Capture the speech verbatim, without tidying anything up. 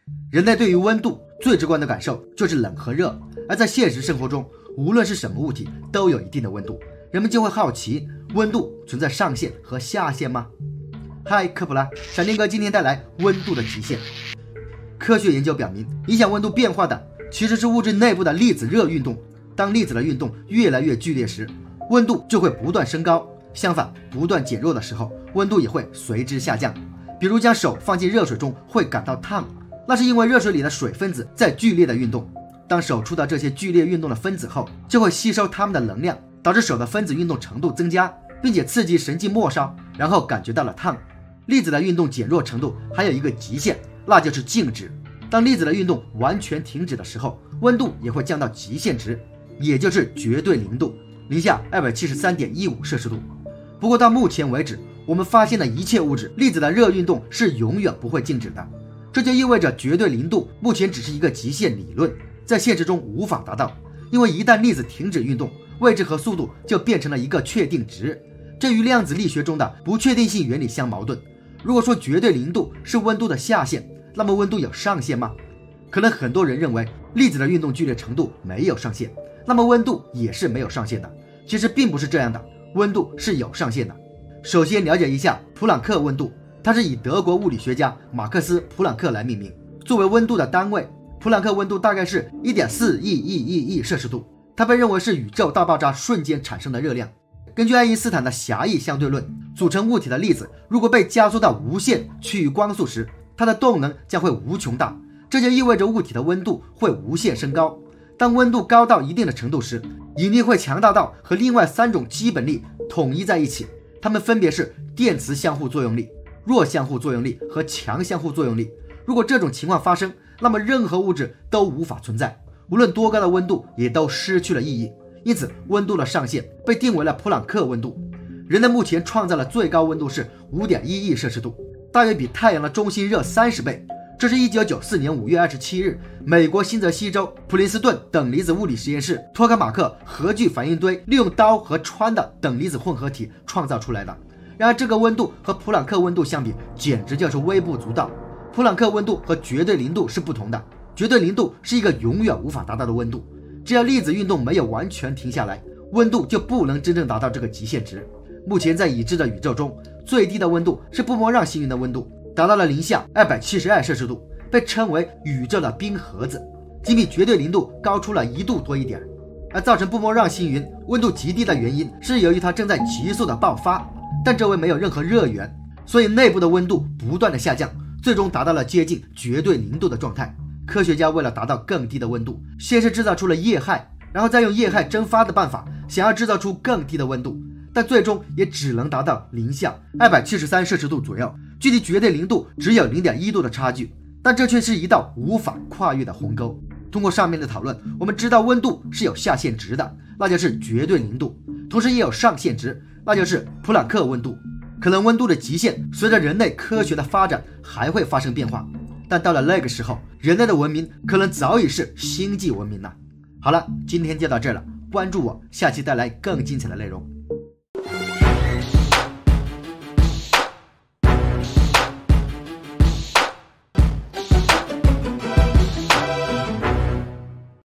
人类对于温度最直观的感受就是冷和热，而在现实生活中，无论是什么物体都有一定的温度，人们就会好奇，温度存在上限和下限吗？嗨，科普啦！闪电哥今天带来温度的极限。科学研究表明，影响温度变化的其实是物质内部的粒子热运动。当粒子的运动越来越剧烈时，温度就会不断升高；相反，不断减弱的时候，温度也会随之下降。比如将手放进热水中会感到烫，那是因为热水里的水分子在剧烈的运动。当手触到这些剧烈运动的分子后，就会吸收它们的能量，导致手的分子运动程度增加，并且刺激神经末梢，然后感觉到了烫。粒子的运动减弱程度还有一个极限，那就是静止。当粒子的运动完全停止的时候，温度也会降到极限值，也就是绝对零度，零下 二百七十三点一五摄氏度。不过到目前为止，我们发现的一切物质粒子的热运动是永远不会静止的，这就意味着绝对零度目前只是一个极限理论，在现实中无法达到。因为一旦粒子停止运动，位置和速度就变成了一个确定值，这与量子力学中的不确定性原理相矛盾。如果说绝对零度是温度的下限，那么温度有上限吗？可能很多人认为粒子的运动剧烈程度没有上限，那么温度也是没有上限的。其实并不是这样的，温度是有上限的。首先了解一下普朗克温度，它是以德国物理学家马克思·普朗克来命名。作为温度的单位，普朗克温度大概是 一点四亿亿亿亿摄氏度，它被认为是宇宙大爆炸瞬间产生的热量。根据爱因斯坦的狭义相对论，组成物体的粒子如果被加速到无限趋于光速时，它的动能将会无穷大，这就意味着物体的温度会无限升高。当温度高到一定的程度时，引力会强大到和另外三种基本力统一在一起，它们分别是电磁相互作用力、弱相互作用力和强相互作用力。如果这种情况发生，那么任何物质都无法存在，无论多高的温度也都失去了意义。因此，温度的上限被定为了普朗克温度。人类目前创造的最高温度是 五点一亿摄氏度，大约比太阳的中心热三十倍。这是一九九四年五月二十七日，美国新泽西州普林斯顿等离子物理实验室托卡马克核聚反应堆利用刀和氚的等离子混合体创造出来的。然而，这个温度和普朗克温度相比，简直就是微不足道。普朗克温度和绝对零度是不同的，绝对零度是一个永远无法达到的温度。只要粒子运动没有完全停下来，温度就不能真正达到这个极限值。目前在已知的宇宙中，最低的温度是布莫让星云的温度，达到了零下二百七十二摄氏度，被称为宇宙的冰盒子，仅比绝对零度高出了一度多一点。而造成布莫让星云温度极低的原因是由于它正在急速的爆发，但周围没有任何热源，所以内部的温度不断的下降，最终达到了接近绝对零度的状态。科学家为了达到更低的温度，先是制造出了液氦，然后再用液氦蒸发的办法想要制造出更低的温度，但最终也只能达到零下二百七十三摄氏度左右，距离绝对零度只有 零点一度的差距，但这却是一道无法跨越的鸿沟。通过上面的讨论，我们知道温度是有下限值的，那就是绝对零度，同时也有上限值，那就是普朗克温度。可能温度的极限随着人类科学的发展还会发生变化，但到了那个时候，人类的文明可能早已是星际文明了。好了，今天就到这儿了，关注我，下期带来更精彩的内容。